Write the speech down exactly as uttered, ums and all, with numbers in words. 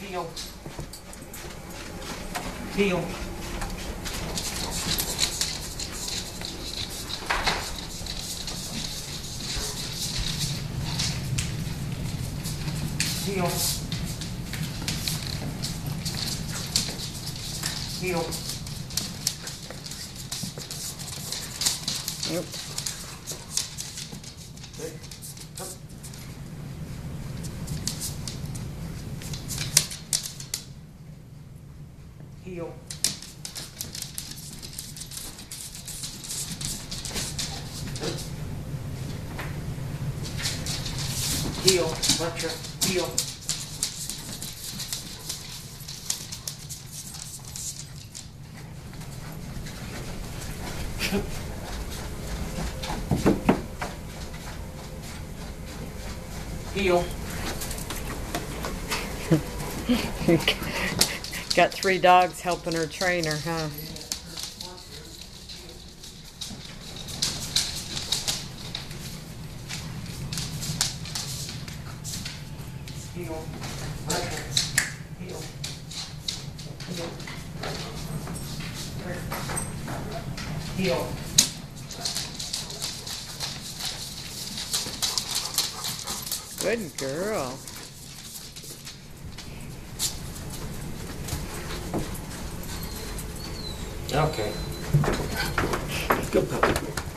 Heel. Heel. Heel. Heel. Yep. Good. Up. Heel. Good. Heel. Elettra. Heel. Heel. Got three dogs helping her train her, huh? Heel. Elettra. Heel. Heel. Heel. Good girl. Okay. Good puppy.